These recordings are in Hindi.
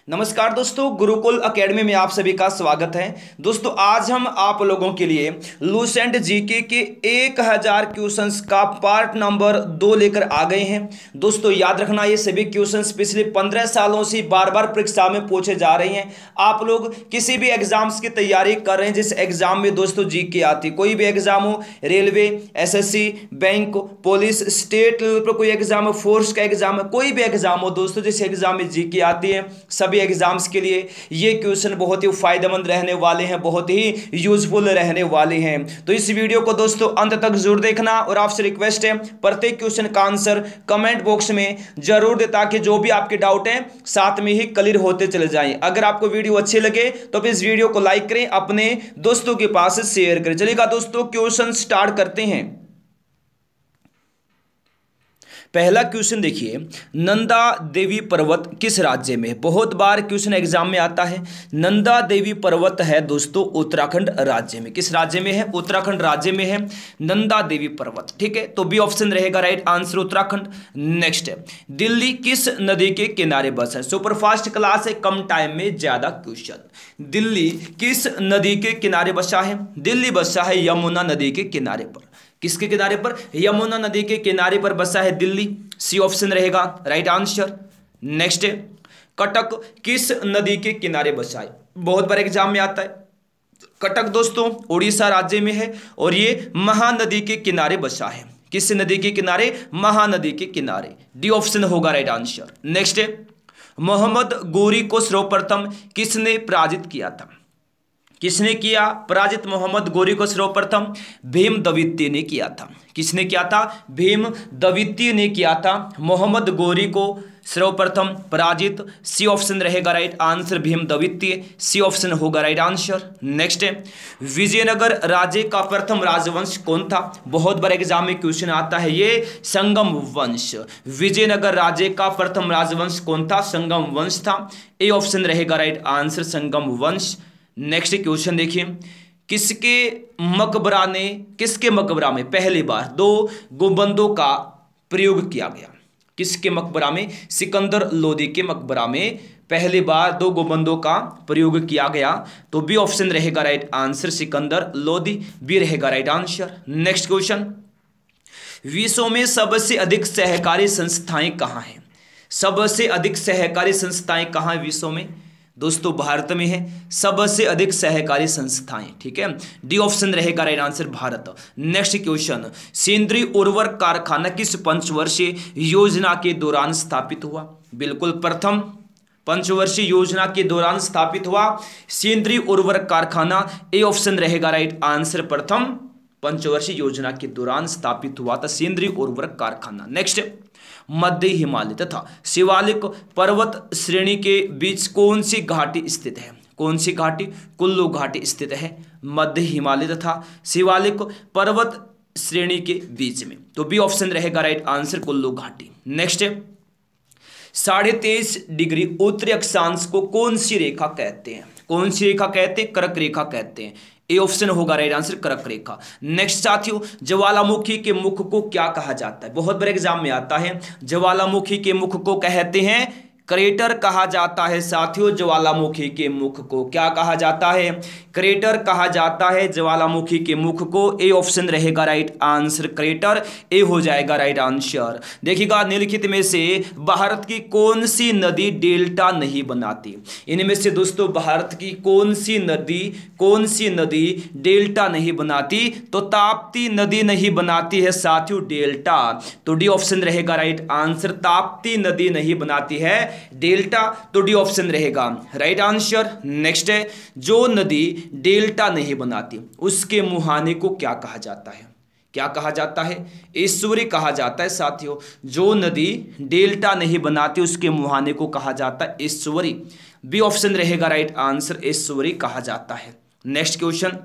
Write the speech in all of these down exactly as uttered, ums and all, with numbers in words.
नमस्कार दोस्तों, गुरुकुल एकेडमी में आप सभी का स्वागत है। दोस्तों आज हम आप लोगों के लिए लूसेंट जीके के एक हज़ार क्वेश्चंस का पार्ट नंबर दो लेकर आ गए हैं। दोस्तों याद रखना, ये सभी क्वेश्चंस पिछले पंद्रह सालों से बार बार परीक्षा में पूछे जा रहे हैं। आप लोग किसी भी एग्जाम्स की तैयारी कर रहे हैं, जिस एग्जाम में दोस्तों जीके आती, कोई भी एग्जाम हो, railway, SSC, bank, police, state level पर कोई एग्जाम हो, फोर्स का एग्जाम है, कोई भी एग्जाम हो दोस्तों, जिस एग्जाम में जीके आती है, सभी एग्जाम्स के लिए ये क्वेश्चन बहुत ही फायदेमंद रहने वाले हैं, बहुत ही यूजफुल रहने वाले हैं। तो इस वीडियो को दोस्तों अंत तक जरूर देखना और आपसे रिक्वेस्ट है प्रत्येक क्वेश्चन का आंसर कमेंट बॉक्स में जरूर दे, ताकि जो भी आपके डाउट हैं साथ में ही क्लियर होते चले जाएं। अगर आपको वीडियो अच्छे लगे तो इस वीडियो को लाइक करें, अपने दोस्तों के पास शेयर करें। चलिएगा दोस्तों, क्वेश्चन स्टार्ट करते हैं। पहला क्वेश्चन देखिए, नंदा देवी पर्वत किस राज्य में? बहुत बार क्वेश्चन एग्जाम में आता है। नंदा देवी पर्वत है दोस्तों उत्तराखंड राज्य में। किस राज्य में है? उत्तराखंड राज्य में है नंदा देवी पर्वत। ठीक है, तो बी ऑप्शन रहेगा राइट आंसर, उत्तराखंड। नेक्स्ट है, दिल्ली किस नदी के किनारे बसा है? सुपरफास्ट क्लास है, कम टाइम में ज्यादा क्वेश्चन। दिल्ली किस नदी के किनारे बसा है? दिल्ली बसा है यमुना नदी के किनारे पर। किसके किनारे पर? यमुना नदी के किनारे पर बसा है दिल्ली। सी ऑप्शन रहेगा राइट आंसर। नेक्स्ट है, कटक किस नदी के किनारे बसा है? बहुत बार एग्जाम में आता है। कटक दोस्तों उड़ीसा राज्य में है और ये महानदी के किनारे बसा है। किस नदी के किनारे? महानदी के किनारे। डी ऑप्शन होगा राइट आंसर। नेक्स्ट है, मोहम्मद गोरी को सर्वप्रथम किसने पराजित किया था? किसने किया पराजित मोहम्मद गोरी को? सर्वप्रथम भीम द्वितीय ने किया था। किसने किया था? भीम द्वितीय ने किया था मोहम्मद गोरी को सर्वप्रथम पराजित। सी ऑप्शन रहेगा राइट आंसर, भीम द्वितीय। सी ऑप्शन होगा राइट आंसर। नेक्स्ट है, विजयनगर राज्य का प्रथम राजवंश कौन था? बहुत बार एग्जाम में क्वेश्चन आता है ये, संगम वंश। विजयनगर राज्य का प्रथम राजवंश कौन था? संगम वंश था। ए ऑप्शन रहेगा राइट आंसर, संगम वंश। नेक्स्ट क्वेश्चन देखिए, किसके मकबरा ने किसके मकबरा में पहली बार दो गुंबदों का प्रयोग किया गया? किसके मकबरा में? सिकंदर लोदी के मकबरा में पहली बार दो गुंबदों का प्रयोग किया गया। तो बी ऑप्शन रहेगा right answer, Sikandar Lodi. B रहेगा राइट आंसर। नेक्स्ट क्वेश्चन, विश्व में सबसे अधिक सहकारी संस्थाएं कहां हैं? सबसे अधिक सहकारी संस्थाएं कहां हैं विश्व में? दोस्तों भारत में है सबसे अधिक सहकारी संस्थाएं। ठीक है, डी ऑप्शन रहेगा right answer, Bharat. Next question, सेंद्रीय उर्वरक कारखाना किस पंचवर्षीय योजना के दौरान स्थापित हुआ? बिल्कुल प्रथम पंचवर्षीय योजना के दौरान स्थापित हुआ सेंद्रीय उर्वरक कारखाना। ए ऑप्शन रहेगा राइट आंसर, प्रथम पंचवर्षीय योजना के दौरान स्थापित हुआ था सेंद्रीय उर्वरक कारखाना। नेक्स्ट, मध्य हिमालय तथा शिवालिक पर्वत श्रेणी के बीच कौन सी घाटी स्थित है? कौन सी घाटी? कुल्लू घाटी स्थित है मध्य हिमालय तथा शिवालिक पर्वत श्रेणी के बीच में। तो बी ऑप्शन रहेगा राइट आंसर, कुल्लू घाटी। नेक्स्ट है, साढ़े तेईस डिग्री उत्तरी अक्षांश को कौन सी रेखा कहते हैं? कौन सी रेखा कहते हैं? कर्क रेखा कहते हैं। ए ऑप्शन होगा राइट आंसर, कर्क रेखा। नेक्स्ट साथियों, ज्वालामुखी के मुख को क्या कहा जाता है? बहुत बार एग्जाम में आता है। ज्वालामुखी के मुख को कहते हैं क्रेटर कहा जाता है साथियों। ज्वालामुखी के मुख को क्या कहा जाता है? क्रेटर कहा जाता है ज्वालामुखी के मुख को। ए ऑप्शन रहेगा राइट आंसर, क्रेटर। ए हो जाएगा राइट आंसर। देखिएगा, निम्नलिखित में से भारत की कौन सी नदी डेल्टा नहीं बनाती? इनमें से दोस्तों भारत की कौन सी नदी कौन सी नदी डेल्टा नहीं बनाती? तो ताप्ती नदी नहीं बनाती है साथियों डेल्टा। तो डी ऑप्शन रहेगा राइट आंसर, ताप्ती नदी नहीं बनाती है डेल्टा। तो डी ऑप्शन रहेगा राइट आंसर। नेक्स्ट है, जो नदी डेल्टा नहीं बनाती उसके मुहाने को क्या कहा जाता है? क्या कहा जाता है? एस्चुरी कहा जाता है साथियों। जो नदी डेल्टा नहीं बनाती उसके मुहाने को कहा जाता है एस्चुरी। बी ऑप्शन रहेगा राइट आंसर, एस्चुरी कहा जाता है। नेक्स्ट क्वेश्चन,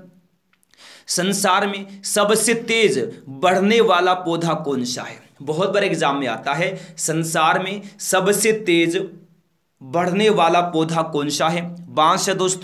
संसार में सबसे तेज बढ़ने वाला पौधा कौन सा है? बहुत बार एग्जाम में आता है। संसार में सबसे तेज बढ़ने वाला पौधा कौन सा है? बांस है दोस्तों,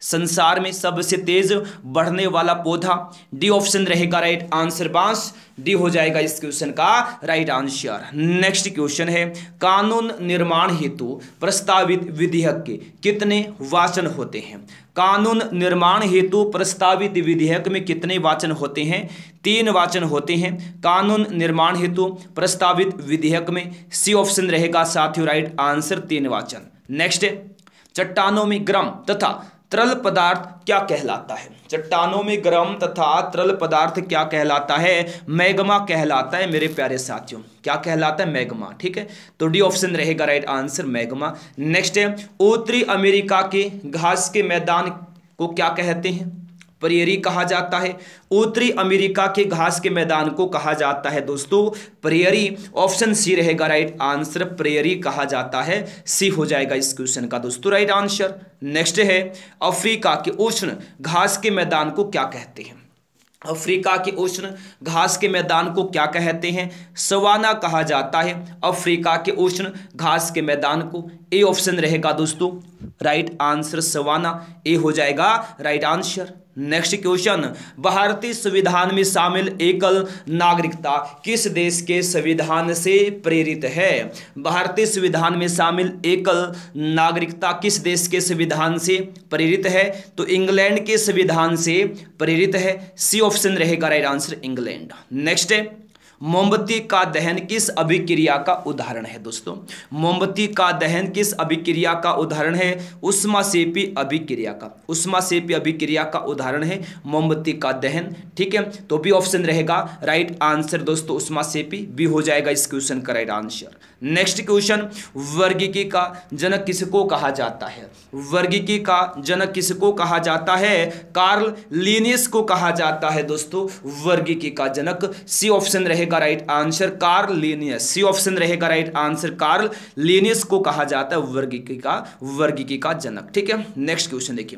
संसार में सबसे तेज बढ़ने वाला पौधा, डी ऑप्शन रहेगा राइट आंसर बांस, डी हो जाएगा इस क्वेश्चन का राइट आंसर। नेक्स्ट क्वेश्चन है, कानून निर्माण हेतु प्रस्तावित विधेयक के कितने वाचन होते हैं? कानून निर्माण हेतु प्रस्तावित विधेयक में कितने वाचन होते हैं? तीन वाचन होते हैं कानून निर्माण हेतु प्रस्तावित विधेयक में, सी ऑप्शन रहेगा साथियों राइट आंसर, तीन वाचन। नेक्स्ट है, चट्टानों में गर्म तथा तरल पदार्थ क्या कहलाता है? चट्टानों में गर्म तथा तरल पदार्थ क्या कहलाता है? मैग्मा कहलाता है मेरे प्यारे साथियों। क्या कहलाता है? मैग्मा। ठीक है, तो डी ऑप्शन रहेगा राइट आंसर, मैग्मा। नेक्स्ट है, उत्तरी अमेरिका के घास के मैदान को क्या कहते हैं? प्रेरी कहा जाता है। उत्तरी अमेरिका के घास के मैदान को कहा जाता है दोस्तों प्रेरी, ऑप्शन सी रहेगा राइट आंसर, प्रेरी कहा जाता है, सी हो जाएगा इस क्वेश्चन का दोस्तों राइट आंसर। नेक्स्ट है, अफ्रीका के उष्ण घास के मैदान को क्या कहते हैं? अफ्रीका के उष्ण घास के मैदान को क्या कहते हैं? सवाना कहा जाता है अफ्रीका के उष्ण घास के मैदान को, ए ऑप्शन रहेगा दोस्तों राइट आंसर, सवाना, ए हो जाएगा राइट आंसर। नेक्स्ट क्वेश्चन, भारतीय संविधान में शामिल एकल नागरिकता किस देश के संविधान से प्रेरित है? भारतीय संविधान में शामिल एकल नागरिकता किस देश के संविधान से प्रेरित है? तो इंग्लैंड के संविधान से प्रेरित है, सी ऑप्शन रहेगा राइट आंसर, इंग्लैंड। नेक्स्ट है, मोमबत्ती का दहन किस अभिक्रिया का उदाहरण है? दोस्तों मोमबत्ती का दहन किस अभिक्रिया का उदाहरण है? उष्मासेपी अभिक्रिया का, उष्मासेपी अभिक्रिया का उदाहरण है मोमबत्ती का दहन। ठीक है, तो बी ऑप्शन रहेगा राइट आंसर दोस्तों, उष्मासेपी, बी हो जाएगा इस क्वेश्चन का राइट आंसर। नेक्स्ट क्वेश्चन, वर्गीकी का जनक किसको कहा जाता है? वर्गीकी का जनक किसको कहा जाता है? कार्ल लिनियस को कहा जाता है दोस्तों वर्गीकी का जनक, सी ऑप्शन रहेगा right answer, Carl Linnaeus, C option रहेगा राइट आंसर, कार्ल लिनियस को कहा जाता है वर्गीकी का वर्गीकी का जनक। ठीक है, नेक्स्ट क्वेश्चन देखिए,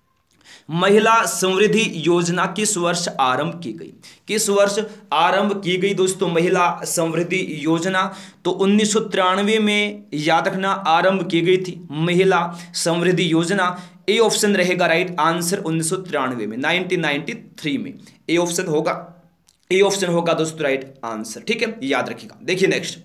महिला समृद्धि योजना किस वर्ष आरंभ की गई? किस वर्ष आरंभ की गई दोस्तों महिला समृद्धि योजना? तो उन्नीस सौ तिरानवे में याद रखना आरंभ की गई थी महिला समृद्धि योजना, ए ऑप्शन रहेगा राइट आंसर, उन्नीस सौ तिरानवे में, नाइनटीन नाइंटी थ्री में, ए ऑप्शन होगा, ए ऑप्शन होगा दोस्तों राइट आंसर। ठीक है, याद रखिएगा। देखिए नेक्स्ट,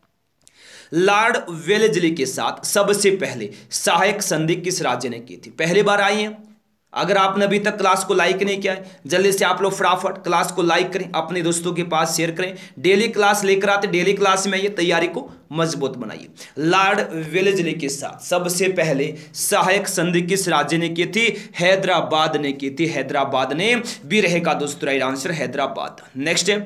लॉर्ड वेलेस्ली के साथ सबसे पहले सहायक संधि किस राज्य ने की थी? पहली बार आई है, अगर आपने अभी तक क्लास को लाइक नहीं किया है जल्दी से आप लोग फटाफट क्लास को लाइक करें, अपने दोस्तों के पास शेयर करें, डेली क्लास लेकर आते, डेली क्लास में आइए, तैयारी को मजबूत बनाइए। लॉर्ड वेलेस्ली के साथ सबसे पहले सहायक संधि किस राज्य ने की थी? हैदराबाद ने की थी, हैदराबाद ने, भी रहेगा दोस्तों राइट आंसर, हैदराबाद। नेक्स्ट है,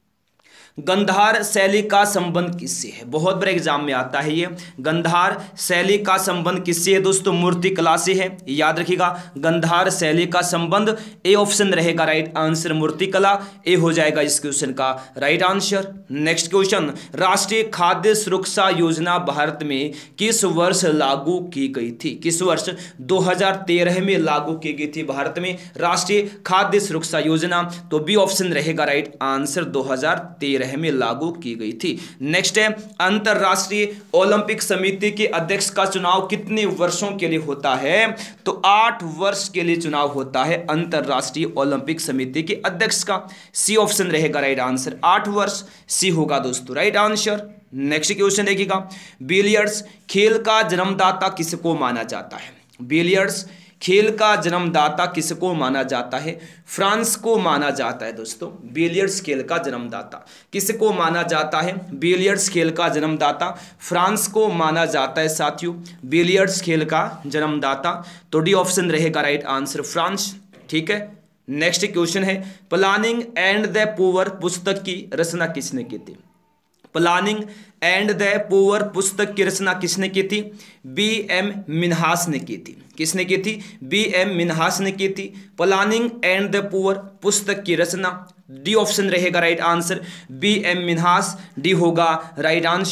गंधार शैली का संबंध किससे है? बहुत बड़े एग्जाम में आता है ये, गंधार शैली का संबंध किससे है दोस्तों? मूर्ति कला से है, याद रखिएगा, गंधार शैली का संबंध, ए ऑप्शन रहेगा राइट आंसर, मूर्ति कला, ए हो जाएगा इस क्वेश्चन का राइट आंसर। नेक्स्ट क्वेश्चन, राष्ट्रीय खाद्य सुरक्षा योजना भारत में किस वर्ष लागू की गई थी? किस वर्ष? दो हजार तेरह में लागू की गई थी भारत में राष्ट्रीय खाद्य सुरक्षा योजना, तो बी ऑप्शन रहेगा राइट आंसर, दो हजार तेरह में लागू की गई थी। नेक्स्ट है, अंतरराष्ट्रीय ओलंपिक समिति के अध्यक्ष का चुनाव कितने वर्षों के लिए होता है? तो आठ वर्ष के लिए चुनाव होता है अंतरराष्ट्रीय ओलंपिक समिति के अध्यक्ष का, सी ऑप्शन रहेगा राइट आंसर, आठ वर्ष, सी होगा दोस्तों राइट आंसर। नेक्स्ट क्वेश्चन देखिएगा, बिलियर्ड्स खेल का जन्मदाता किसको माना जाता है? बिलियर्ड्स खेल का जन्मदाता किसको माना जाता है? फ्रांस को माना जाता है दोस्तों, बिलियर्ड्स खेल का जन्मदाता किसको माना जाता है? बिलियर्ड्स खेल का जन्मदाता फ्रांस को माना जाता है साथियों, बिलियर्ड्स खेल का जन्मदाता, तो डी ऑप्शन रहेगा राइट आंसर, फ्रांस। ठीक है, नेक्स्ट क्वेश्चन है, प्लानिंग एंड द पुअर पुस्तक की रचना किसने की थी? प्लानिंग एंड द पुअर पुस्तक की रचना किसने की थी? बी एम मिन्हास ने की थी, किसने की थी? बी एम मिन्हास ने की थी प्लानिंग एंड द पुअर पुस्तक की रचना, डी ऑप्शन रहेगा right answer, B M Minhas, D होगा राइट आंसर।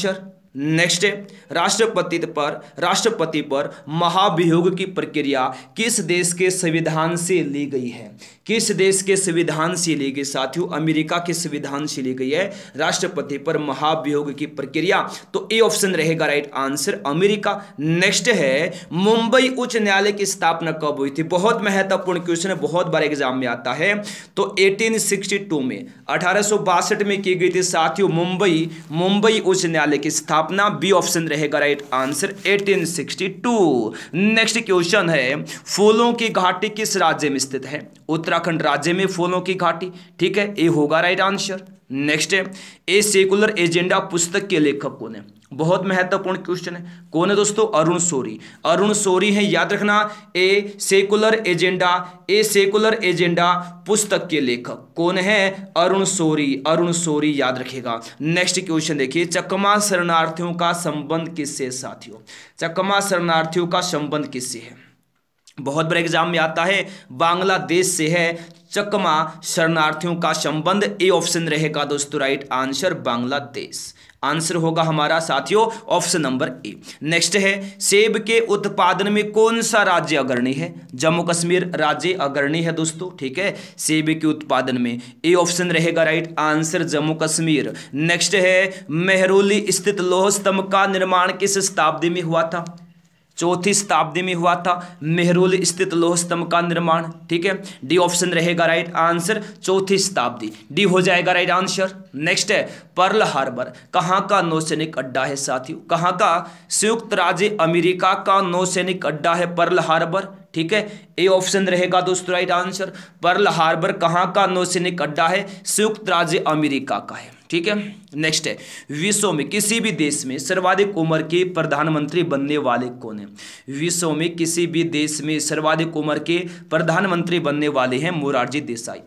नेक्स्ट है राष्ट्रपति पर राष्ट्रपति पर महाभियोग की प्रक्रिया किस देश के संविधान से ली गई है? किस देश के संविधान से ली गई साथियों? अमेरिका के संविधान से ली गई है राष्ट्रपति पर महाभियोग की प्रक्रिया। तो ए ऑप्शन रहेगा राइट आंसर, अमेरिका। नेक्स्ट है मुंबई उच्च न्यायालय की स्थापना कब हुई थी? बहुत महत्वपूर्ण क्वेश्चन है, बहुत बार एग्जाम में आता है। तो अठारह सौ बासठ में अठारह सौ बासठ में की गई थी साथियों मुंबई मुंबई उच्च न्यायालय की स्थापना। बी ऑप्शन रहेगा राइट आंसर, अठारह सौ बासठ। नेक्स्ट क्वेश्चन है फूलों की घाटी किस राज्य में स्थित है? उत्तराखंड राज्य में फूलों की घाटी, ठीक है, ए होगा राइट आंसर। नेक्स्ट है ए सेकुलर एजेंडा पुस्तक के लेखक कौन है? बहुत महत्वपूर्ण क्वेश्चन है, कौन है दोस्तों? अरुण शौरी। अरुण शौरी है, याद रखना। A secular agenda a secular agenda पुस्तक के लेखक कौन है? अरुण शौरी। अरुण शौरी याद रखेगा। नेक्स्ट क्वेश्चन देखिए चकमा शरणार्थियों का संबंध किससे साथियों? चकमा शरणार्थियों का संबंध किससे है? बहुत बड़े एग्जाम में आता है, बांग्लादेश से है चकमा शरणार्थियों का संबंध। ए ऑप्शन रहेगा दोस्तों राइट आंसर, बांग्लादेश। आंसर होगा हमारा साथियों ऑप्शन नंबर ए। नेक्स्ट है सेब के उत्पादन में कौन सा राज्य अग्रणी है? जम्मू कश्मीर राज्य अग्रणी है दोस्तों, ठीक है, सेब के उत्पादन में। ए ऑप्शन रहेगा right answer, Jammu Kashmir. Next है मेहरौली स्थित लौह स्तंभ का निर्माण किस शताब्दी में हुआ था? चौथी शताब्दी में हुआ था मेहरौली स्थित लौह स्तंभ का निर्माण, ठीक है। डी ऑप्शन रहेगा राइट आंसर, चौथी शताब्दी, डी हो जाएगा राइट आंसर। नेक्स्ट है पर्ल हार्बर कहाँ का नौसैनिक अड्डा है साथियों? कहाँ का? संयुक्त राज्य अमेरिका का नौसैनिक अड्डा है पर्ल हार्बर, ठीक है। ए ऑप्शन रहेगा दोस्तों राइट आंसर। पर्ल हार्बर कहाँ का नौसैनिक अड्डा है? संयुक्त राज्य अमेरिका का है, ठीक है। नेक्स्ट है विश्व में किसी भी देश में सर्वाधिक उम्र के प्रधानमंत्री बनने वाले कौन है? विश्व में किसी भी देश में सर्वाधिक उम्र के प्रधानमंत्री बनने वाले हैं मोरारजी देसाई।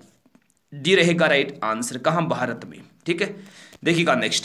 डी रहेगा राइट आंसर, कहां? भारत में, ठीक है। देखिएगा नेक्स्ट,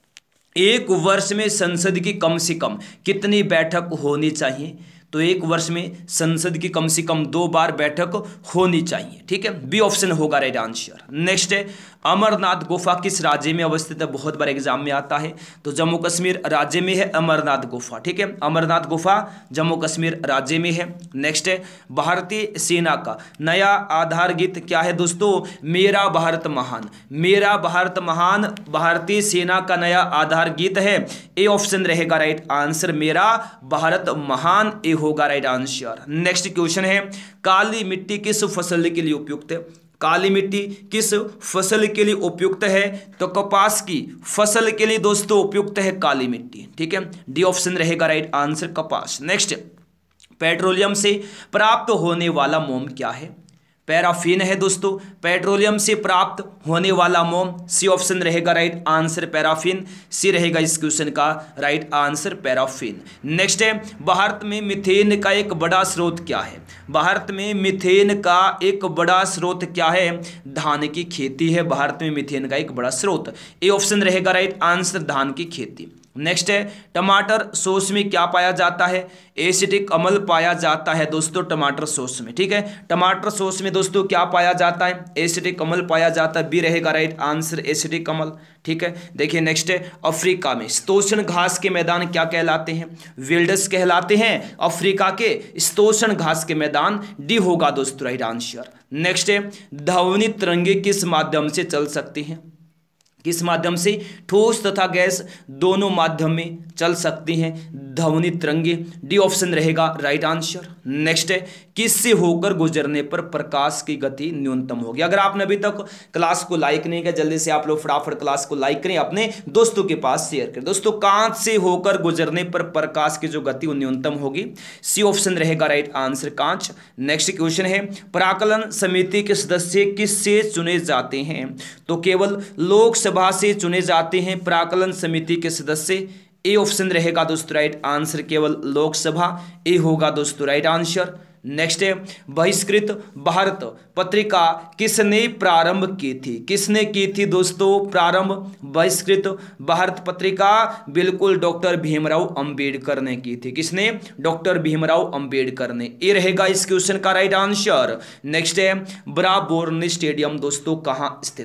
एक वर्ष में संसद की कम से कम कितनी बैठक होनी चाहिए? तो एक वर्ष में संसद की कम से कम दो बार बैठक होनी चाहिए, ठीक है। बी ऑप्शन होगा राइट आंसर। नेक्स्ट है अमरनाथ गुफा किस राज्य में अवस्थित है? बहुत बार एग्जाम में आता है, तो जम्मू कश्मीर राज्य में है अमरनाथ गुफा, ठीक है। अमरनाथ गुफा जम्मू कश्मीर राज्य में है। नेक्स्ट है भारतीय सेना का नया आधार गीत क्या है दोस्तों? मेरा भारत महान। मेरा भारत महान भारतीय सेना का नया आधार गीत है। ए ऑप्शन रहेगा राइट आंसर, मेरा भारत महान, ए होगा राइट आंसर। नेक्स्ट क्वेश्चन है काली मिट्टी किस फसल के लिए उपयुक्त है? काली मिट्टी किस फसल के लिए उपयुक्त है? तो कपास की फसल के लिए दोस्तों उपयुक्त है काली मिट्टी, ठीक है। डी ऑप्शन रहेगा राइट आंसर, कपास। नेक्स्ट पेट्रोलियम से प्राप्त होने वाला मोम क्या है? पैराफिन है दोस्तों। पेट्रोलियम से प्राप्त होने वाला मोम, सी ऑप्शन रहेगा राइट आंसर, पैराफिन। सी रहेगा इस क्वेश्चन का राइट आंसर, पैराफिन। नेक्स्ट है भारत में मीथेन का एक बड़ा स्रोत क्या है? भारत में मीथेन का एक बड़ा स्रोत क्या है? धान की खेती है भारत में मीथेन का एक बड़ा स्रोत। ए ऑप्शन रहेगा राइट आंसर, धान की खेती। नेक्स्ट है टमाटर सॉस में क्या पाया जाता है? एसिटिक अम्ल पाया जाता है दोस्तों टमाटर सॉस में, ठीक है। टमाटर सॉस में दोस्तों क्या पाया जाता है? एसिटिक अम्ल पाया जाता है। बी रहेगा राइट आंसर, एसिटिक अम्ल, ठीक है। देखिए नेक्स्ट है अफ्रीका में शीतोष्ण घास के मैदान क्या कहलाते हैं? विल्डर्स कहलाते हैं अफ्रीका के शीतोष्ण घास के मैदान। डी होगा दोस्तों राइट आंसर। नेक्स्ट है ध्वनि तरंगे किस माध्यम से चल सकती हैं? किस माध्यम से? ठोस तथा गैस दोनों माध्यम में चल सकती हैं ध्वनि तरंगे। डी ऑप्शन रहेगा राइट आंसर। नेक्स्ट है किससे होकर गुजरने पर प्रकाश की गति न्यूनतम होगी? अगर आपने अभी तक क्लास को लाइक नहीं किया, जल्दी से आप लोग फटाफट क्लास को लाइक करें, अपने दोस्तों के पास शेयर करें। दोस्तों कांच से होकर गुजरने पर प्रकाश की जो गति वो न्यूनतम होगी। सी ऑप्शन रहेगा राइट आंसर, कांच। नेक्स्ट क्वेश्चन है प्राकलन समिति के सदस्य किससे चुने जाते हैं? तो केवल लोकसभा से चुने जाते हैं प्राकलन समिति के सदस्य। ए ऑप्शन रहेगा दोस्तों राइट आंसर, केवल लोकसभा। ए होगा दोस्तों राइट आंसर। नेक्स्ट है बहिष्कृत भारत पत्रिका किसने प्रारंभ की थी? किसने की थी दोस्तों प्रारंभ बहिष्कृत भारत पत्रिका? बिल्कुल डॉक्टर भीमराव अंबेडकर ने की थी। किसने? डॉक्टर भीमराव अंबेडकर ने। ये रहेगा इस क्वेश्चन का राइट आंसर। नेक्स्ट है ब्राबोर्न स्टेडियम दोस्तों कहाँ स्थित है?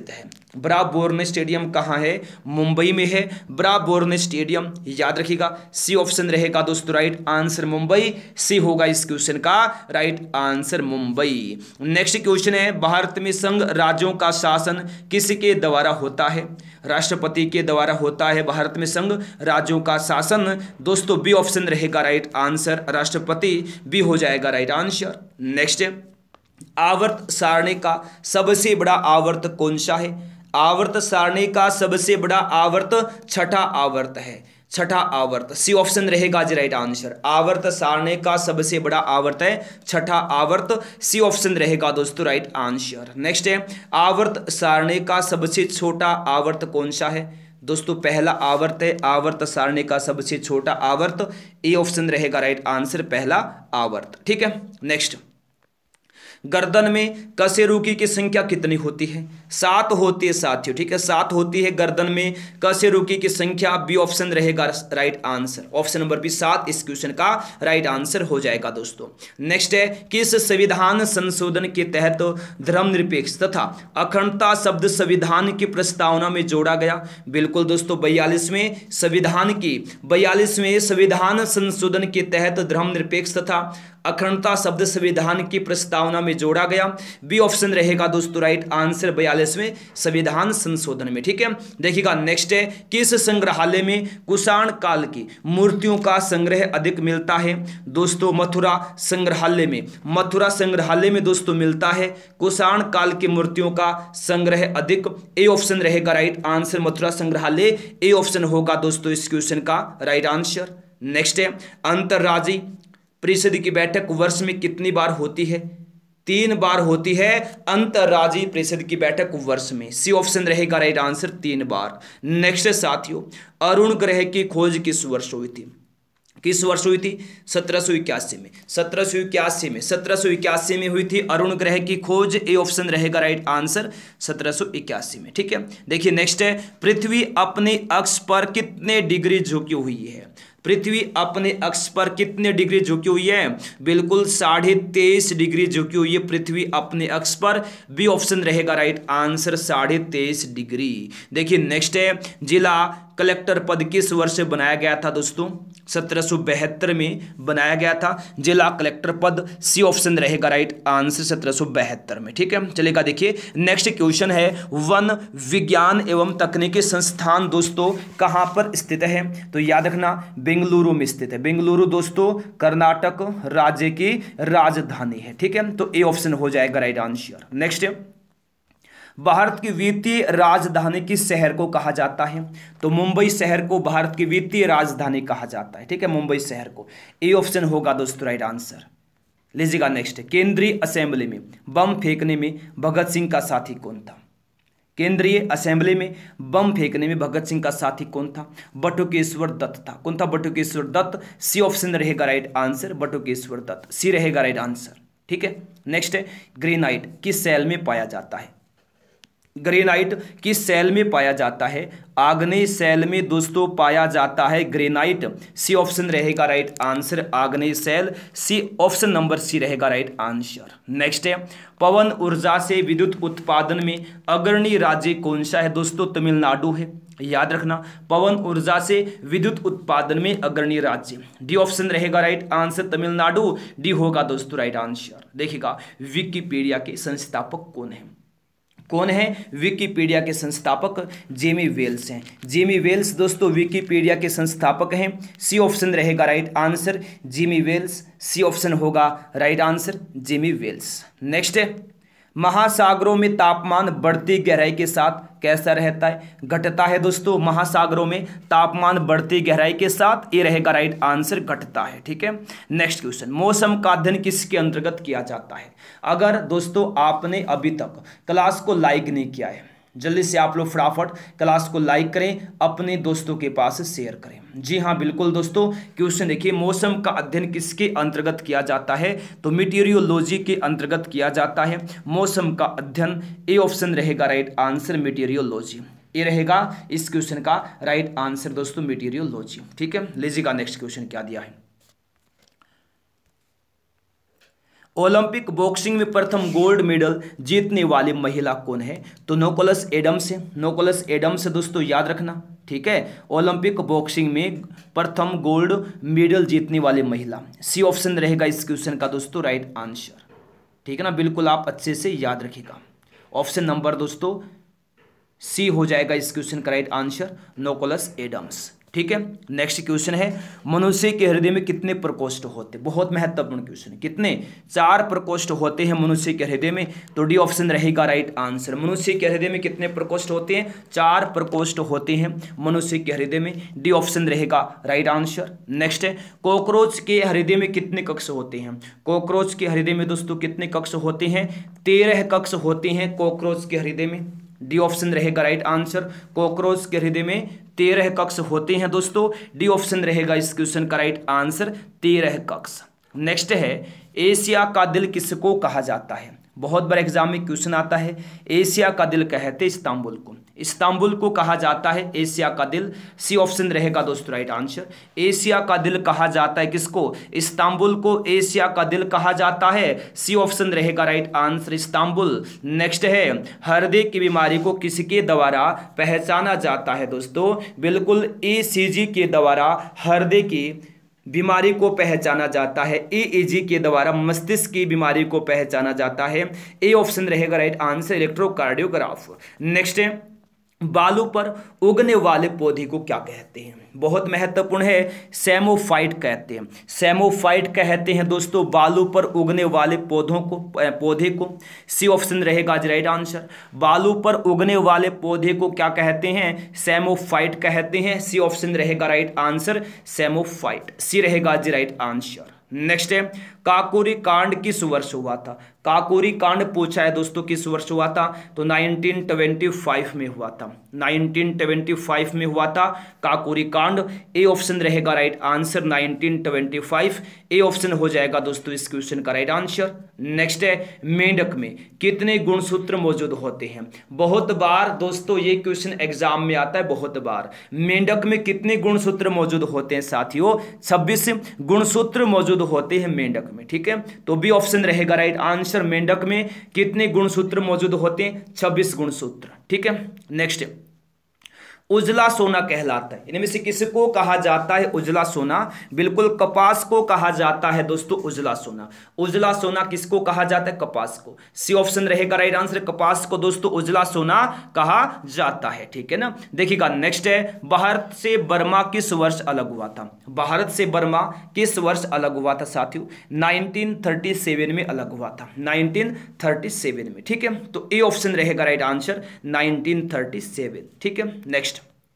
ब्राबोर्न स्टेडियम कहाँ है? मुंबई में है ब्राबोर्न स्टेडियम, याद रखिएगा। सी ऑप्शन रहेगा दोस्तों राइट आंसर मुंबई, सी होगा इस क्वेश्चन का right answer Mumbai. Next question है, भारत में संघ राज्यों का शासन किसके द्वारा होता है? राष्ट्रपति के द्वारा होता है भारत में संघ राज्यों का शासन। दोस्तों बी ऑप्शन रहेगा राइट आंसर, राष्ट्रपति बी हो जाएगा राइट आंसर। नेक्स्ट, आवर्त सारणी का सबसे बड़ा आवर्त कौन सा है? आवर्त सारणी का सबसे बड़ा आवर्त छठा आवर्त है, छठा आवर्त, सी ऑप्शन रहेगा जी राइट आंसर। आवर्त सारणी का सबसे बड़ा आवर्त है छठा आवर्त, सी ऑप्शन रहेगा दोस्तों राइट आंसर। नेक्स्ट है, आवर्त सारणी का सबसे छोटा आवर्त कौन सा है? दोस्तों पहला आवर्त है आवर्त सारणी का सबसे छोटा आवर्त, ए ऑप्शन रहेगा राइट आंसर, पहला आवर्त। ठीक है। नेक्स्ट, गर्दन में कशेरुकी की संख्या कितनी होती है? सात होती है साथियों, ठीक है, सात होती है गर्दन में कशेरुकी की संख्या, बी ऑप्शन रहेगा right answer, option number B सात इस क्वेश्चन का राइट आंसर हो जाएगा दोस्तों। नेक्स्ट है, किस संविधान संशोधन के तहत धर्मनिरपेक्ष तथा अखंडता शब्द संविधान की प्रस्तावना में जोड़ा गया? बिल्कुल दोस्तों बयालीसवें संविधान की बयालीसवें संविधान संशोधन के तहत धर्मनिरपेक्ष तथा अखंडता शब्द संविधान की प्रस्तावना में जोड़ा गया, बी ऑप्शन रहेगा दोस्तों राइट आंसर बयालीसवें संविधान संशोधन में। ठीक है, देखिएगा। नेक्स्ट है, किस संग्रहालय में कुषाण काल की मूर्तियों का संग्रह अधिक मिलता है? दोस्तों मथुरा संग्रहालय में, मथुरा संग्रहालय में दोस्तों मिलता है कुषाण काल की मूर्तियों का संग्रह अधिक, ए ऑप्शन रहेगा राइट आंसर, मथुरा संग्रहालय, ए ऑप्शन होगा दोस्तों इस क्वेश्चन का राइट आंसर। नेक्स्ट है, अंतर्राज्यीय परिषद की बैठक वर्ष में कितनी बार होती है? तीन बार होती है अंतर्राज्यीय परिषद की बैठक वर्ष में, सी ऑप्शन रहेगा राइट आंसर, तीन बार। नेक्स्ट साथियों, अरुण ग्रह की खोज किस वर्ष हुई थी? किस वर्ष हुई थी? सत्रह सौ इक्यासी में, सत्रह सौ इक्यासी में, सत्रह सौ इक्यासी में हुई थी अरुण ग्रह की खोज, ए ऑप्शन रहेगा राइट आंसर, सत्रह सौ इक्यासी में। ठीक है। देखिए नेक्स्ट है, पृथ्वी अपने अक्ष पर कितने डिग्री झुकी हुई है? पृथ्वी अपने अक्ष पर कितने डिग्री झुकी हुई है? बिल्कुल साढ़े तेईस डिग्री झुकी हुई है पृथ्वी अपने अक्ष पर, बी ऑप्शन रहेगा राइट आंसर, साढ़े तेईस डिग्री। देखिए नेक्स्ट है, जिला कलेक्टर पद किस वर्ष बनाया गया था दोस्तों? सत्रह सौ बहत्तर में बनाया गया था जिला कलेक्टर पद, सी ऑप्शन रहेगा राइट आंसर, सत्रह सौ बहत्तर में। ठीक है, चलेगा। देखिए नेक्स्ट क्वेश्चन है, वन विज्ञान एवं तकनीकी संस्थान दोस्तों कहां पर स्थित है? तो याद रखना बेंगलुरु में स्थित है। बेंगलुरु दोस्तों कर्नाटक राज्य की राजधानी है। ठीक है, तो ए ऑप्शन हो जाएगा राइट आंसर। नेक्स्ट, भारत की वित्तीय राजधानी किस शहर को कहा जाता है? तो मुंबई शहर को भारत की वित्तीय राजधानी कहा जाता है। ठीक है, मुंबई शहर को, ए ऑप्शन होगा दोस्तों राइट आंसर। लीजिएगा नेक्स्ट, केंद्रीय असेंबली में बम फेंकने में भगत सिंह का साथी कौन था? केंद्रीय असेंबली में बम फेंकने में भगत सिंह का साथी कौन था? बटुकेश्वर दत्त था। कौन था? बटुकेश्वर दत्त, सी ऑप्शन रहेगा right answer, Batukeshwar Dutt, C रहेगा राइट आंसर। ठीक है। नेक्स्ट है, ग्रेनाइट किस सेल में पाया जाता है? ग्रेनाइट किस सेल में पाया जाता है? आग्नेय सेल में दोस्तों पाया जाता है ग्रेनाइट, सी ऑप्शन रहेगा राइट आंसर, आग्नेय सेल, सी ऑप्शन नंबर सी रहेगा राइट आंसर। नेक्स्ट है, पवन ऊर्जा से विद्युत उत्पादन में अग्रणी राज्य कौन सा है? दोस्तों तमिलनाडु है। याद रखना, पवन ऊर्जा से विद्युत उत्पादन में अग्रणी राज्य, डी ऑप्शन रहेगा राइट आंसर, तमिलनाडु, डी होगा दोस्तों राइट आंसर। देखिएगा, विकिपीडिया के संस्थापक कौन है? कौन है विकिपीडिया के संस्थापक? जेमी वेल्स हैं। जेमी वेल्स दोस्तों विकिपीडिया के संस्थापक हैं, सी ऑप्शन रहेगा right answer, Jimmy Wales, C option होगा right answer, Jimmy Wales. Next है, महासागरों में तापमान बढ़ती गहराई के साथ कैसा रहता है? घटता है दोस्तों। महासागरों में तापमान बढ़ती गहराई के साथ, ये रहेगा राइट आंसर, घटता है। ठीक है। नेक्स्ट क्वेश्चन, मौसम का अध्ययन किसके अंतर्गत किया जाता है? अगर दोस्तों आपने अभी तक क्लास को लाइक नहीं किया है, जल्दी से आप लोग फटाफट क्लास को लाइक करें, अपने दोस्तों के पास शेयर करें। जी हाँ बिल्कुल दोस्तों, क्वेश्चन देखिए, मौसम का अध्ययन किसके अंतर्गत किया जाता है? तो मीटियोरोलॉजी के अंतर्गत किया जाता है मौसम का अध्ययन, ए ऑप्शन रहेगा राइट आंसर, मीटियोरोलॉजी, ये रहेगा इस क्वेश्चन का राइट आंसर दोस्तों, मीटियोरोलॉजी। ठीक है, लीजिएगा नेक्स्ट क्वेश्चन क्या दिया है। ओलंपिक बॉक्सिंग में प्रथम गोल्ड मेडल जीतने वाली महिला कौन है? तो निकोलस एडम्स है। निकोलस एडम्स दोस्तों याद रखना, ठीक है। ओलंपिक बॉक्सिंग में प्रथम गोल्ड मेडल जीतने वाली महिला, सी ऑप्शन रहेगा इस क्वेश्चन का दोस्तों राइट आंसर, ठीक है ना। बिल्कुल आप अच्छे से याद रखिएगा, ऑप्शन नंबर दोस्तों सी हो जाएगा इस क्वेश्चन का राइट आंसर, निकोलस एडम्स, ठीक है। नेक्स्ट क्वेश्चन है, मनुष्य के हृदय में कितने प्रकोष्ठ होते हैं? बहुत महत्वपूर्ण क्वेश्चन है। कितने? चार प्रकोष्ठ होते हैं मनुष्य के हृदय में, तो डी ऑप्शन रहेगा राइट आंसर। मनुष्य के हृदय में कितने प्रकोष्ठ होते हैं? चार प्रकोष्ठ होते हैं मनुष्य के हृदय में, डी ऑप्शन रहेगा राइट आंसर। नेक्स्ट है, कॉकरोच के हृदय में कितने कक्ष होते हैं? कॉकरोच के हृदय में दोस्तों कितने कक्ष होते हैं? तेरह कक्ष होते हैं कॉकरोच के हृदय में, डी ऑप्शन रहेगा राइट आंसर। कॉकरोच के हृदय में तेरह कक्ष होते हैं दोस्तों, डी ऑप्शन रहेगा इस क्वेश्चन का राइट आंसर, तेरह कक्ष। नेक्स्ट है, एशिया का दिल किसको कहा जाता है? बहुत बार एग्जाम में क्वेश्चन आता है, एशिया का दिल कहते इस्तांबुल को, इस्तांबुल को कहा जाता है एशिया का दिल, सी ऑप्शन रहेगा दोस्तों राइट आंसर। एशिया का दिल कहा जाता है किसको? इस्तांबुल को एशिया का दिल कहा जाता है, सी ऑप्शन रहेगा राइट आंसर, इस्तांबुल। नेक्स्ट है, हृदय की बीमारी को किसके द्वारा पहचाना जाता है दोस्तों? बिल्कुल ईसीजी के द्वारा हृदय की बीमारी को पहचाना जाता है, ईईजी के द्वारा मस्तिष्क की बीमारी को पहचाना जाता है, ए ऑप्शन रहेगा राइट आंसर, इलेक्ट्रोकार्डियोग्राफ। नेक्स्ट है, बालू पर उगने वाले पौधे को क्या कहते हैं? बहुत महत्वपूर्ण है, सेमोफाइट कहते हैं, सेमोफाइट कहते हैं दोस्तों बालू पर उगने वाले पौधों को, पौधे को, सी ऑप्शन रहेगा आज राइट आंसर। बालू पर उगने वाले पौधे को क्या कहते हैं? सेमोफाइट कहते हैं, सी ऑप्शन रहेगा राइट आंसर, सेमोफाइट, सी रहेगा आज राइट आंसर। नेक्स्ट है, काकोरी कांड किस वर्ष हुआ था? काकोरी कांड पूछा है दोस्तों किस वर्ष हुआ था? तो नाइनटीन ट्वेंटी फाइव में हुआ था, नाइनटीन ट्वेंटी फाइव में हुआ था काकोरी कांड, ए ऑप्शन रहेगा right answer, nineteen twenty five, A option हो जाएगा दोस्तों इस क्वेश्चन का राइट आंसर। नेक्स्ट है, मेंढक में कितने गुणसूत्र मौजूद होते हैं? बहुत बार दोस्तों ये क्वेश्चन एग्जाम में आता है, बहुत बार। मेंढक में कितने गुणसूत्र मौजूद होते हैं साथियों? छब्बीस गुणसूत्र मौजूद होते हैं मेंढक में, ठीक है। तो बी ऑप्शन रहेगा राइट आंसर, मेंढक में कितने गुणसूत्र मौजूद होते हैं? छब्बीस गुणसूत्र, ठीक है। नेक्स्ट, उजला सोना कहलाता है, इनमें से किसको कहा जाता है उजला सोना? बिल्कुल कपास को कहा जाता है दोस्तों उजला सोना। उजला सोना किसको कहा जाता है? कपास को, सी ऑप्शन रहेगा राइट आंसर, कपास को दोस्तों उजला सोना कहा जाता है, ठीक है ना। देखिएगा नेक्स्ट है, भारत से बर्मा किस वर्ष अलग हुआ था? भारत से बर्मा किस वर्ष अलग हुआ था साथियों? नाइनटीन थर्टी सेवन में अलग हुआ था, नाइनटीन थर्टी सेवन में, ठीक है। तो ए ऑप्शन रहेगा right answer, nineteen thirty seven, ठीक है। नेक्स्ट,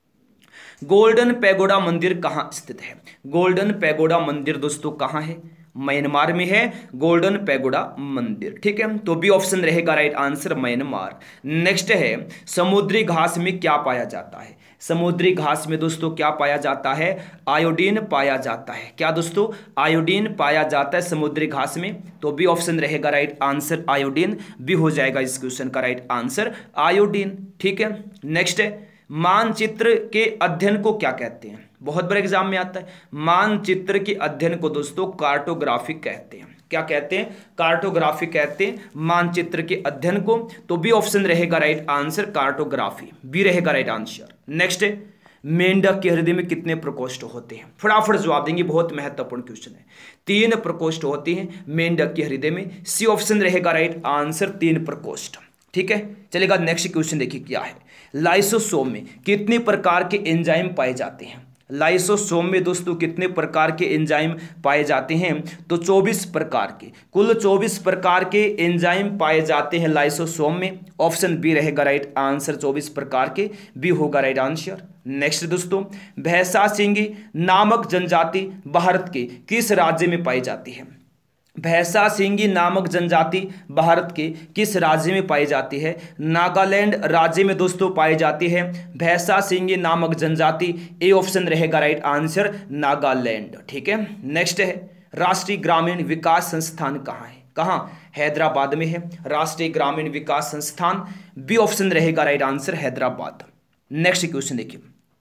गोल्डन पैगोडा मंदिर कहां स्थित है? गोल्डन पैगोडा मंदिर दोस्तों कहां है? म्यांमार में है गोल्डन पैगोडा मंदिर, ठीक है। तो बी ऑप्शन रहेगा राइट आंसर, म्यांमार। नेक्स्ट है, समुद्री घास में क्या पाया जाता है? समुद्री घास में दोस्तों क्या पाया जाता है? आयोडीन पाया जाता है। क्या दोस्तों? आयोडीन पाया जाता है समुद्री घास में, तो बी ऑप्शन रहेगा राइट आंसर, आयोडीन, बी हो जाएगा इस क्वेश्चन का राइट आंसर, आयोडीन, ठीक है। नेक्स्ट है, मानचित्र के अध्ययन को क्या कहते हैं? बहुत बड़े एग्जाम में आता है, मानचित्र के अध्ययन को दोस्तों कार्टोग्राफी कहते हैं। क्या कहते हैं? कार्टोग्राफी कहते हैं मानचित्र के अध्ययन को, तो बी ऑप्शन रहेगा राइट आंसर, कार्टोग्राफी, बी रहेगा राइट आंसर। नेक्स्ट है, मेंढक के हृदय में कितने प्रकोष्ठ होते हैं? फटाफट जवाब देंगे, बहुत महत्वपूर्ण क्वेश्चन है। तीन प्रकोष्ठ होते हैं मेंढक के हृदय में, सी ऑप्शन रहेगा राइट आंसर, तीन प्रकोष्ठ, ठीक है। चलेगा नेक्स्ट क्वेश्चन देखिए क्या है, लाइसोसोम में कितने प्रकार के एंजाइम पाए जाते हैं? लाइसोसोम में दोस्तों कितने प्रकार के एंजाइम पाए जाते हैं? तो चौबीस प्रकार के, कुल चौबीस प्रकार के एंजाइम पाए जाते हैं लाइसोसोम में, ऑप्शन बी रहेगा राइट आंसर, चौबीस प्रकार के, बी होगा राइट आंसर। नेक्स्ट दोस्तों, भैंसा सिंगी नामक जनजाति भारत के किस राज्य में पाई जाती है? भैंसा सिंगी नामक जनजाति भारत के किस राज्य में पाई जाती है? नागालैंड राज्य में दोस्तों पाई जाती है भैंसा सिंगी नामक जनजाति, ए ऑप्शन रहेगा राइट आंसर, नागालैंड, ठीक है। नेक्स्ट है, राष्ट्रीय ग्रामीण विकास संस्थान कहाँ है? कहाँ? हैदराबाद में है राष्ट्रीय ग्रामीण विकास संस्थान, बी ऑप्शन रहेगा right answer, Hyderabad. Next question देखिए,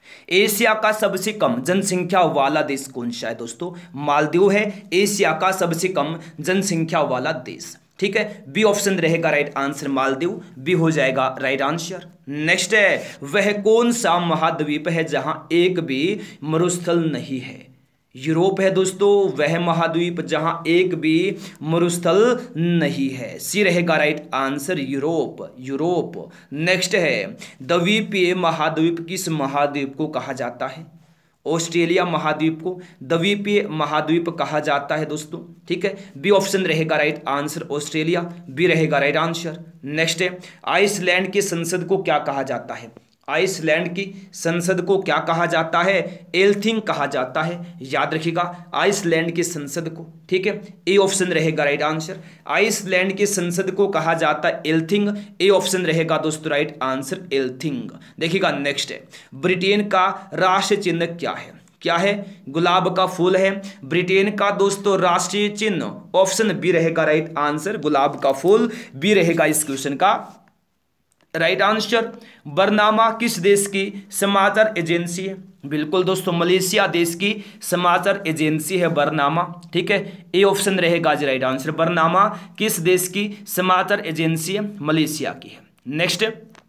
एशिया का सबसे कम जनसंख्या वाला देश कौन सा है दोस्तों? मालदीव है एशिया का सबसे कम जनसंख्या वाला देश। ठीक है, बी ऑप्शन रहेगा राइट आंसर, मालदीव बी हो जाएगा राइट आंसर। नेक्स्ट है, वह कौन सा महाद्वीप है जहां एक भी मरुस्थल नहीं है? यूरोप है दोस्तों वह महाद्वीप जहां एक भी मरुस्थल नहीं है, सी रहेगा right answer, Europe Europe. Next है, द्वीपीय महाद्वीप किस महाद्वीप को कहा जाता है? ऑस्ट्रेलिया महाद्वीप को द्वीपीय महाद्वीप कहा जाता है दोस्तों। ठीक है, बी ऑप्शन रहेगा राइट आंसर, ऑस्ट्रेलिया बी रहेगा राइट आंसर। नेक्स्ट है, आइसलैंड की संसद को क्या कहा जाता है? आइसलैंड की संसद को क्या कहा जाता है? एल्थिंग कहा जाता है, याद रखिएगा आइसलैंड की संसद को। ठीक है, ए ऑप्शन रहेगा राइट आंसर, आइसलैंड की संसद को कहा जाता है एल्थिंग, ए ऑप्शन रहेगा दोस्तों राइट आंसर, एल्थिंग। देखिएगा नेक्स्ट है, ब्रिटेन का राष्ट्रीय चिन्ह क्या है? क्या है? गुलाब का फूल है ब्रिटेन का दोस्तों राष्ट्रीय चिन्ह, ऑप्शन बी रहेगा राइट आंसर, गुलाब का फूल बी रहेगा इस क्वेश्चन का राइट आंसर। बरनामा किस देश की समाचार एजेंसी है? बिल्कुल दोस्तों मलेशिया देश की समाचार एजेंसी है बरनामा। ठीक है, ए ऑप्शन रहेगा जी राइट आंसर, बरनामा किस देश की समाचार एजेंसी है? मलेशिया की है। नेक्स्ट,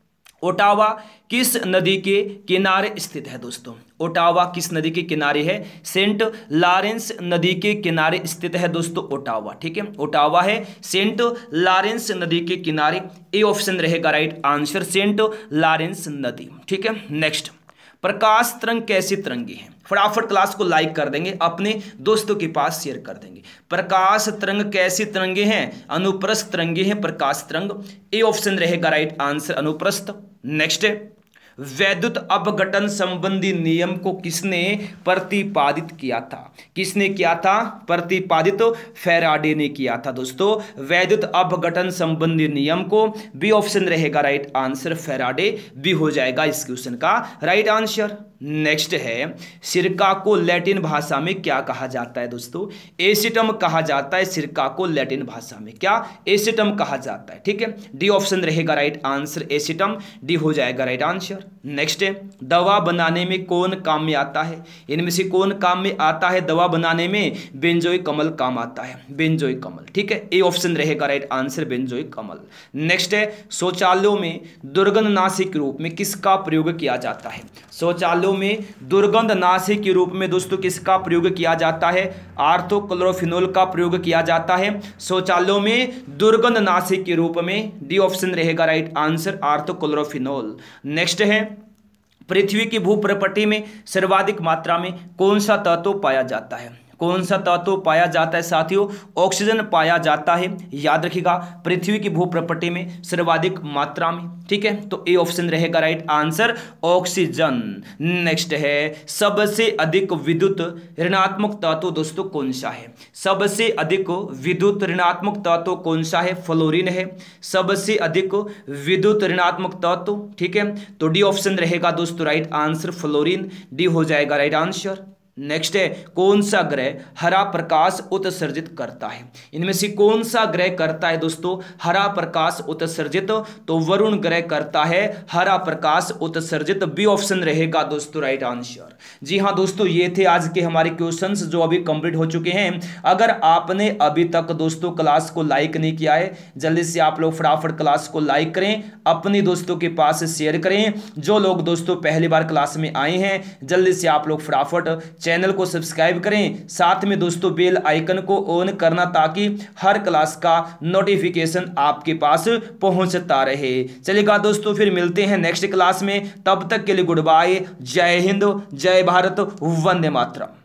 ओटावा किस नदी के किनारे स्थित है दोस्तों? ओटावा किस नदी के किनारे है? सेंट लॉरेंस नदी के किनारे स्थित है दोस्तों ओटावा। ठीक है, ओटावा है सेंट लॉरेंस नदी के किनारे, ए ऑप्शन रहेगा राइट आंसर, सेंट लॉरेंस नदी। ठीक है, नेक्स्ट, प्रकाश तरंग कैसी तरंगे हैं? फटाफट क्लास को लाइक कर देंगे, अपने दोस्तों के पास शेयर कर देंगे। प्रकाश तरंग कैसी तरंगे हैं? अनुप्रस्थ तरंगे हैं प्रकाश तरंग, ए ऑप्शन रहेगा राइट आंसर, अनुप्रस्थ। नेक्स्ट, वैद्युत अपघटन संबंधी नियम को किसने प्रतिपादित किया था? किसने किया था प्रतिपादित? फैराडे ने किया था दोस्तों वैद्युत अपघटन संबंधी नियम को, बी ऑप्शन रहेगा राइट आंसर, फैराडे बी हो जाएगा इस क्वेश्चन का राइट आंसर। नेक्स्ट है, सिरका को लैटिन भाषा में क्या कहा जाता है दोस्तों? एसिटम कहा जाता है सिरका को लैटिन भाषा में, क्या? एसिटम कहा जाता है। ठीक है, डी ऑप्शन रहेगा राइट आंसर, एसिटम डी हो जाएगा राइट आंसर। नेक्स्ट है, दवा बनाने में कौन काम में आता है? इनमें से कौन काम में आता है दवा बनाने में? बेंजोइक अम्ल काम आता है, बेंजोइक अम्ल। ठीक है, ए ऑप्शन रहेगा राइट आंसर, बेंजोइक अम्ल। नेक्स्ट है, शौचालयों में दुर्गंधनाशी के रूप में किसका प्रयोग किया जाता है? शौचालयों में दुर्गंधनाशी के रूप में दोस्तों किसका प्रयोग किया जाता है? आर्थोक्लोरोफिनोल का प्रयोग किया जाता है शौचालयों में दुर्गंधनाशी के रूप में, डी ऑप्शन रहेगा राइट आंसर, आर्थोक्लोरोफिनोल। नेक्स्ट है, पृथ्वी की भूप्रपटि में सर्वाधिक मात्रा में कौन सा तत्व पाया जाता है? कौन सा तत्व पाया जाता है साथियों? ऑक्सीजन पाया जाता है, याद रखिएगा पृथ्वी की भूप्रपटि में सर्वाधिक मात्रा में। ठीक है, तो ए ऑप्शन रहेगा राइट आंसर, ऑक्सीजन। नेक्स्ट है, सबसे अधिक विद्युत ऋणात्मक तत्व दोस्तों कौन सा है? सबसे अधिक विद्युत ऋणात्मक तत्व कौन सा है? फ्लोरीन है सबसे अधिक विद्युत ऋणात्मक तत्व। ठीक है, तो डी ऑप्शन रहेगा दोस्तों राइट आंसर, फ्लोरीन डी हो जाएगा राइट आंसर। नेक्स्ट है, कौन सा ग्रह हरा प्रकाश उत्सर्जित करता है? इनमें से कौन सा ग्रह करता है दोस्तों हरा प्रकाश उत्सर्जित? तो वरुण ग्रह करता है हरा प्रकाश उत्सर्जित, बी ऑप्शन रहेगा दोस्तों राइट आंसर। जी हाँ दोस्तों, ये थे आज के हमारे क्वेश्चंस जो अभी कंप्लीट हो चुके हैं। अगर आपने अभी तक दोस्तों क्लास को लाइक नहीं किया है, जल्दी से आप लोग फटाफट क्लास को लाइक करें, अपने दोस्तों के पास शेयर करें। जो लोग दोस्तों पहली बार क्लास में आए हैं, जल्दी से आप लोग फटाफट चैनल को सब्सक्राइब करें, साथ में दोस्तों बेल आइकन को ऑन करना ताकि हर क्लास का नोटिफिकेशन आपके पास पहुंचता रहे। चलिएगा दोस्तों, फिर मिलते हैं नेक्स्ट क्लास में, तब तक के लिए गुड बाय, जय हिंद, जय भारत, वंदे मातरम।